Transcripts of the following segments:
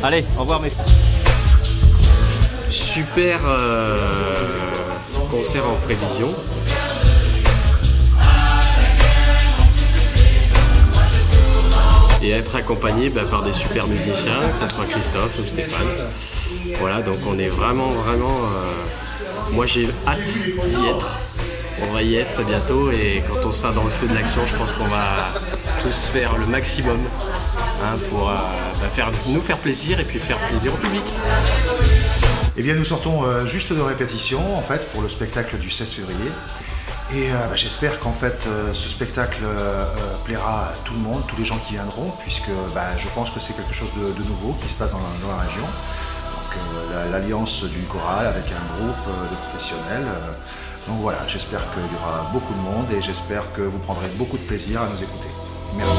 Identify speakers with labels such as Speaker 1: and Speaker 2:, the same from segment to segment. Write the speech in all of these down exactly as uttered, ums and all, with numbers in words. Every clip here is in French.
Speaker 1: Allez, au revoir mec.
Speaker 2: Super euh, concert en prévision. Et être accompagné bah, par des super musiciens, que ce soit Christophe ou Stéphane. Voilà, donc on est vraiment, vraiment... Euh, moi j'ai hâte d'y être. On va y être bientôt et quand on sera dans le feu de l'action, je pense qu'on va tous faire le maximum hein, pour euh, bah, faire, nous faire plaisir et puis faire plaisir au public.
Speaker 3: Eh bien nous sortons euh, juste de répétition en fait pour le spectacle du seize février. Et euh, bah, j'espère qu'en fait euh, ce spectacle euh, plaira à tout le monde, tous les gens qui viendront, puisque bah, je pense que c'est quelque chose de, de nouveau qui se passe dans, dans la région. Donc euh, l'alliance d'une chorale avec un groupe euh, de professionnels. Euh, donc voilà, j'espère qu'il y aura beaucoup de monde et j'espère que vous prendrez beaucoup de plaisir à nous écouter. Merci.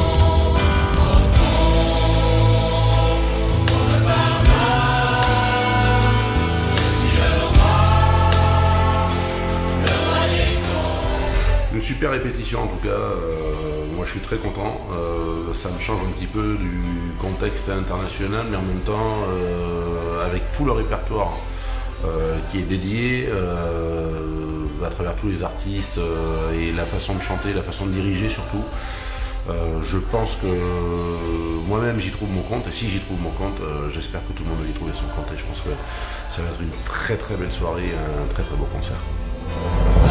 Speaker 4: Une super répétition en tout cas, euh, moi je suis très content, euh, ça me change un petit peu du contexte international mais en même temps euh, avec tout le répertoire euh, qui est dédié euh, à travers tous les artistes euh, et la façon de chanter, la façon de diriger surtout, euh, je pense que moi-même j'y trouve mon compte et si j'y trouve mon compte, euh, j'espère que tout le monde va y trouver son compte et je pense que ça va être une très très belle soirée, un très très beau concert.